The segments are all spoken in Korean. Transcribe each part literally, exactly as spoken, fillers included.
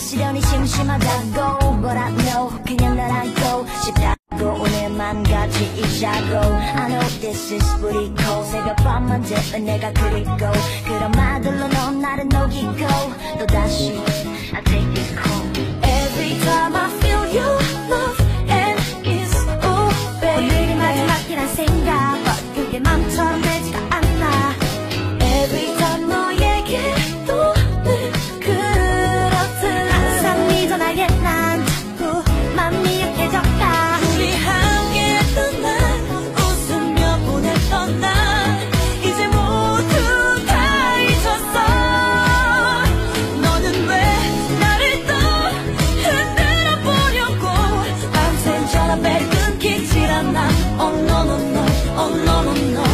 시련이 심심하다고 But I know 그냥 날 안고 싶다고 오늘만 가지이자고 I know this is pretty cold 새벽밤만 되면 내가 그리고 그런 말들로 넌 나를 녹이고 또다시 I take it cold Every time I feel your love and kiss Oh baby 오늘이 마지막이란 생각 But 그게 맘처럼 되지가 않아 Every time 너에게 또 늘 그렇듯 항상 네 전화에 난 자꾸 맘이 약해졌다 우리 함께했던 날 웃으며 보냈던 날 이제 모두 다 잊었어 너는 왜 나를 또 흔들어 보려고 밤샘 전화벨 끊기질 않아 Oh no no no Oh no no no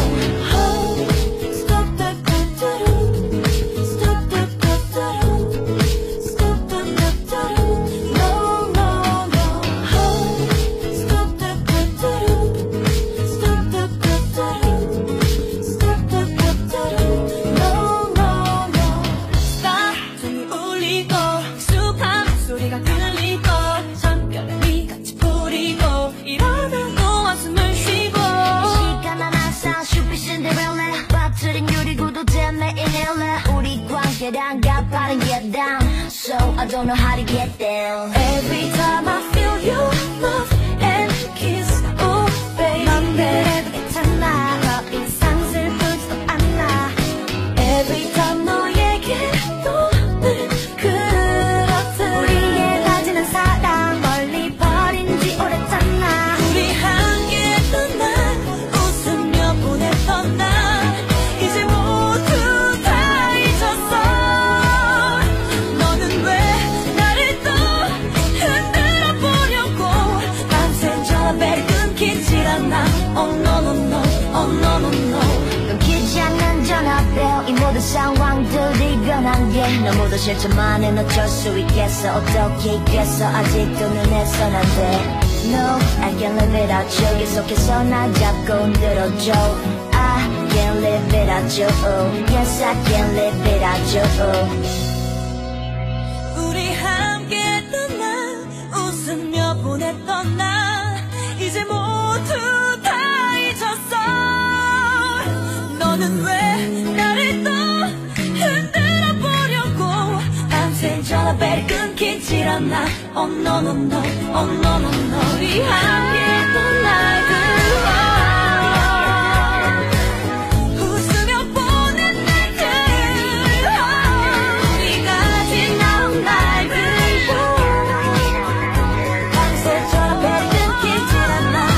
가파른 get down So I don't know how to get down Every time I feel your love and kiss Oh baby 맘대로 괜찮아 더 이상 슬프지도 않아 Every time 너에게 또 늘 그렇듯 우리의 가지는 사랑 멀리 버린 지 오래잖아 우리 함께했던 날 웃으며 보냈던 날 이제 모두 다 잊었어 Oh no no no, oh no no no 끊기지 않는 전화벨 이 모든 상황들이 변한 게 너무도 실천만은 어쩔 수 있겠어 어떻게 있겠어 아직도 눈에선 안 돼 No, I can't live without you 계속해서 날 잡고 흔들어줘 I can't live without you Yes, I can't live without you 우리 함께했던 날 웃으며 보냈던 날 이제 모두 다 잊었어 너는 왜 나를 또 흔들어 보려고 밤새 전화벨이 끊기질 않아 Oh no no no Oh no no no 우리 함께했던 날들 웃으며 보낸 날들 우리가 지나온 날들 밤새 전화벨이 끊기질 않아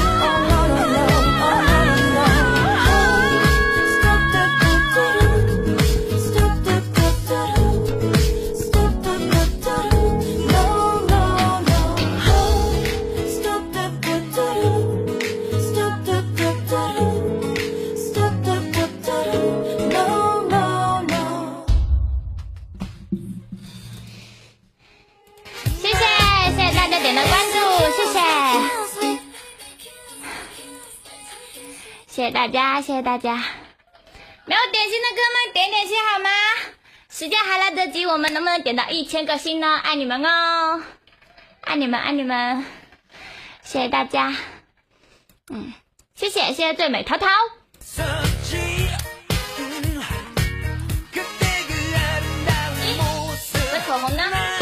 谢谢大家，谢谢大家。没有点心的哥们点点心好吗？时间还来得及，我们能不能点到一千个心呢？爱你们哦，爱你们，爱你们，谢谢大家。嗯，谢谢，谢谢最美淘淘。这口红呢？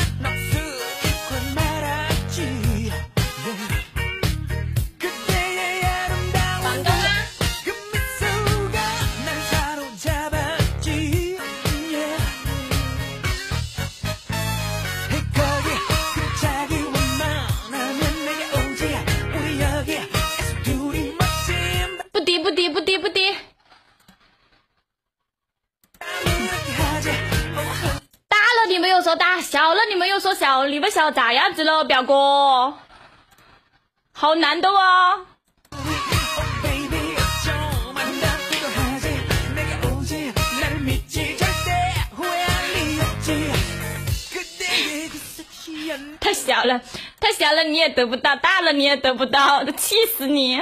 说大，小了你们又说小，你们小咋样子了，表哥？好难的哦。太小了，太小了你也得不到，大了你也得不到，气死你！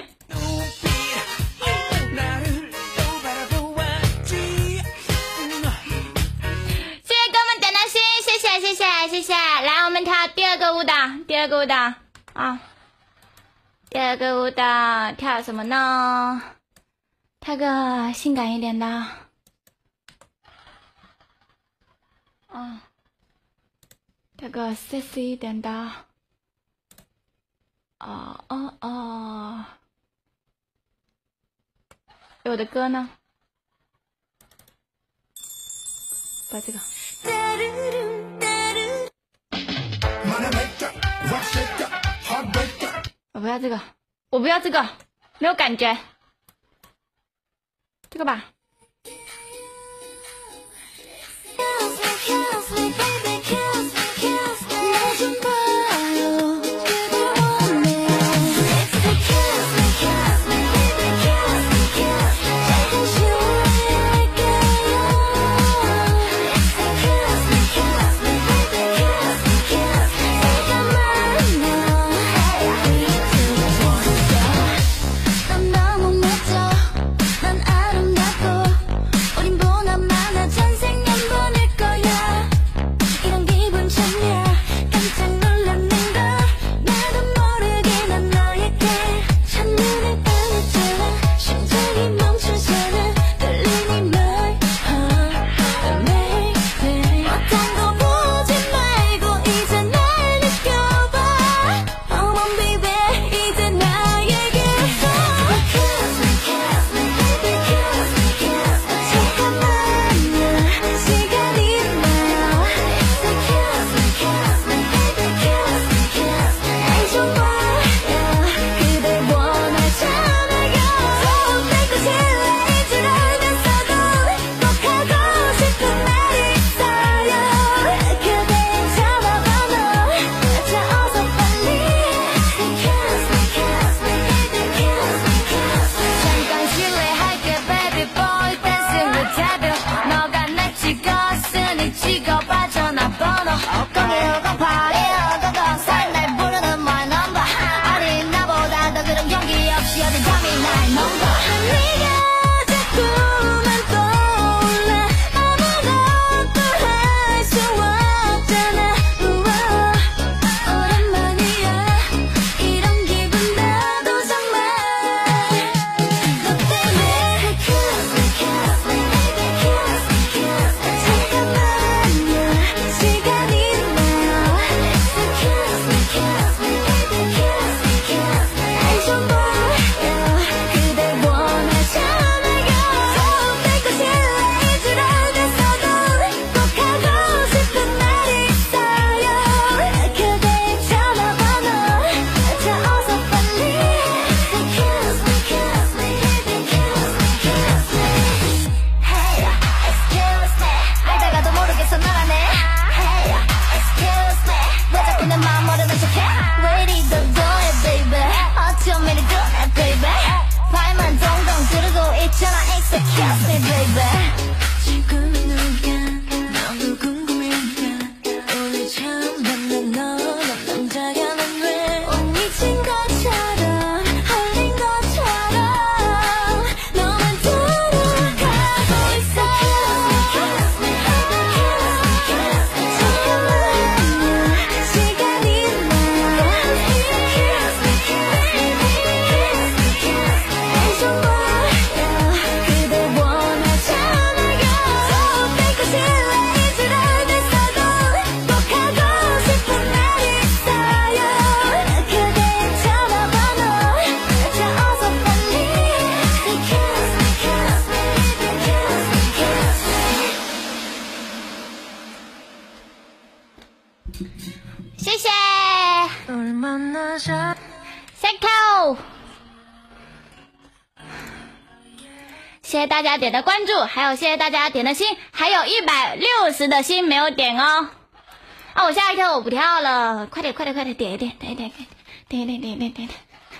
谢谢，谢谢，谢谢，来来，我们跳第二个舞蹈，第二个舞蹈啊，第二个舞蹈跳什么呢？跳个性感一点的，啊，跳个 sexy 一点的，哦哦哦，我的歌呢？把这个。我不要这个，我不要这个，没有感觉。这个吧。谢谢 Psycho， 谢谢大家点的关注，还有谢谢大家点的心，还有一百六十的心没有点哦。啊，我吓一跳，我不跳了，快点快点快点，点一点点一点点一点点一点点，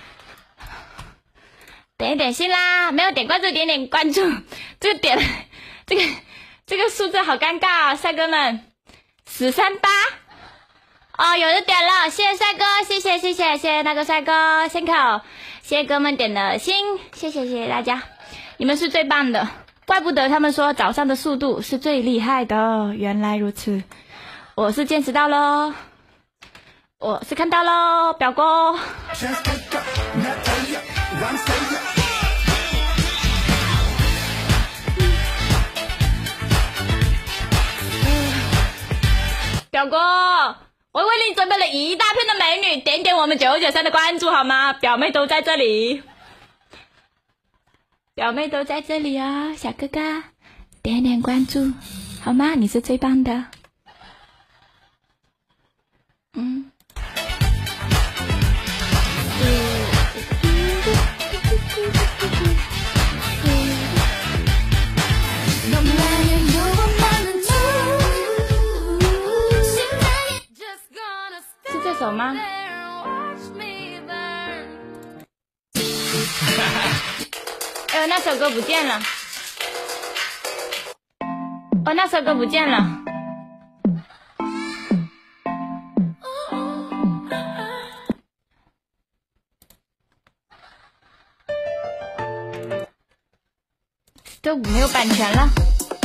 点一点心啦，没有点关注点点关注，这个点这个这个数字好尴尬啊，帅哥们，十三八。哦，有人点了，谢谢帅哥，谢谢谢谢谢谢那个帅哥，辛苦，谢谢哥们点的心，谢谢谢谢大家，你们是最棒的，怪不得他们说早上的速度是最厉害的，原来如此，我是见识到咯。 我是看到喽，表哥。表哥，我为你准备了一大片的美女，点点我们九九三的关注好吗？表妹都在这里，表妹都在这里哦，小哥哥，点点关注好吗？你是最棒的。嗯。是这首吗？哎呦，那首歌不见了。哦，那首歌不见了。这没有版权了。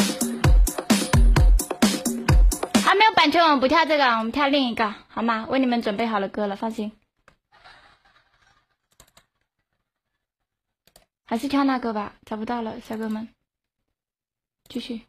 啊，没有版权，我们不跳这个，我们跳另一个，好吗？为你们准备好了歌了，放心。还是跳那个吧，找不到了，小哥们。继续。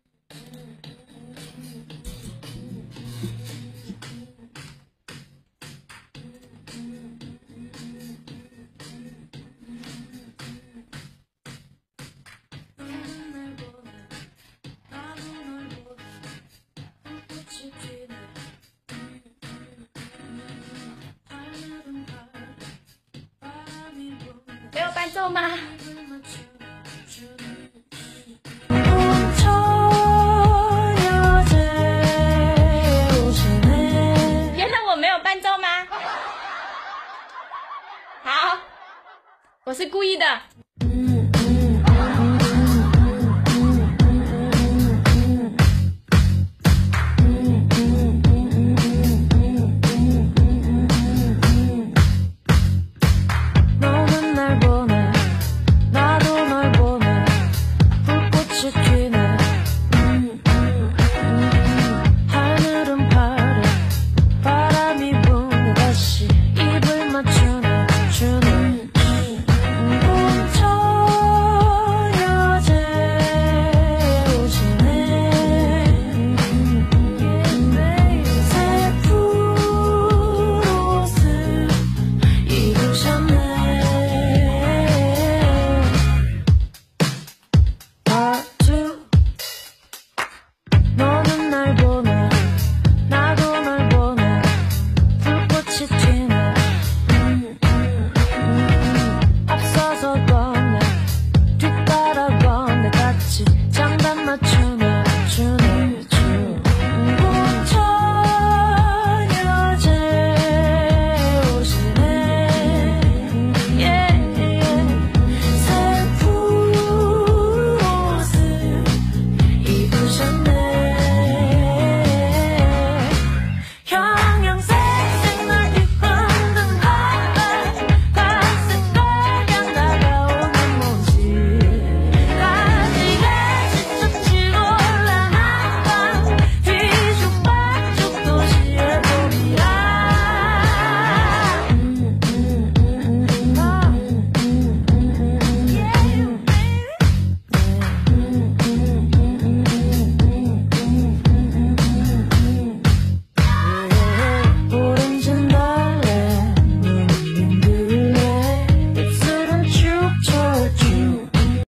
没有伴奏吗？原来我没有伴奏吗？好，我是故意的。